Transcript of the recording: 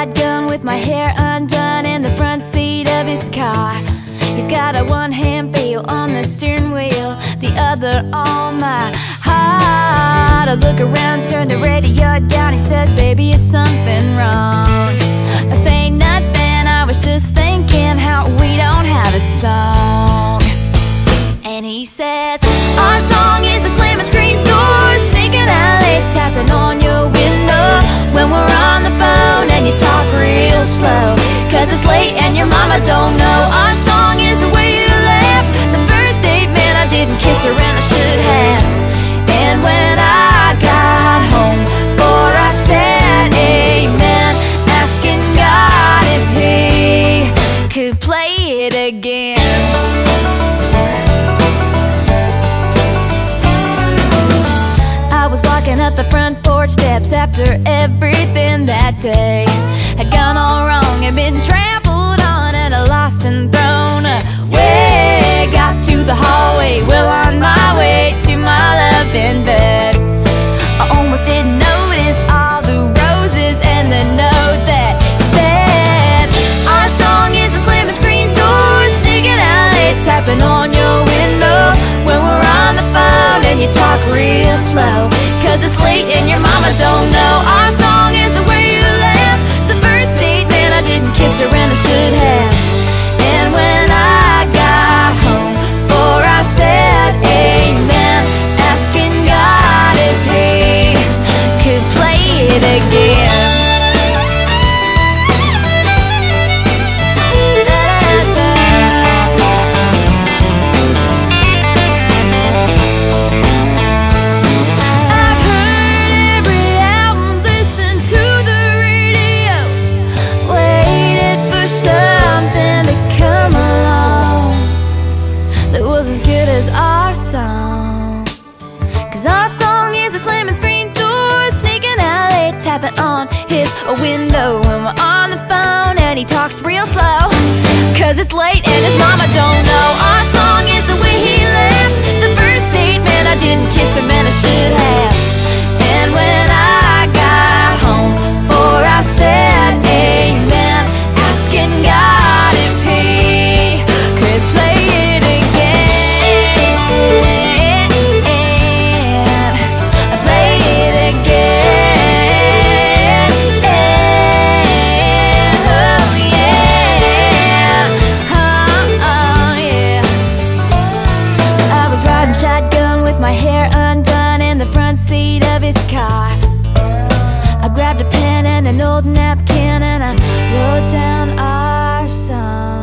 shotgun with my hair undone in the front seat of his car. He's got a one-hand feel on the steering wheel, the other on my heart. I look around, turn the radio down. He says, baby, is something wrong? I say nothing, I was just thinking how we don't have a song. And he says, our song is a slamming screen door, sneaking alley, tapping on your window when we're on the phone and you talk real slow, 'cause it's late and your mama don't know. Our song is the way you laugh. The first date, man, I didn't kiss her and I should have. And when I got home, for I said amen, asking God if he could play it again. I was walking up the front porch steps after everything that day had gone all wrong and been trampled on and lost and thrown away. Got to the hallway, well on my way to my loving bed. I almost didn't notice all the roses and the note that said, our song is a slamming screen door, sneaking alley, tapping on your window when we're on the phone and you talk real slow, 'cause it's late and your mama don't know. Our song is the way you laugh. The first date, man, I didn't kiss her and I should have. And when I got home, for I said amen, asking God if he could play it again. On his window when we're on the phone and he talks real slow, 'cause it's late and his mama don't know. Our song is the way he laughs. The first date, man, I didn't kiss him and I should have. And when I got home, for I said amen, asking God if he could play it again. Play it again. Shotgun with my hair undone in the front seat of his car. I grabbed a pen and an old napkin and I wrote down our song.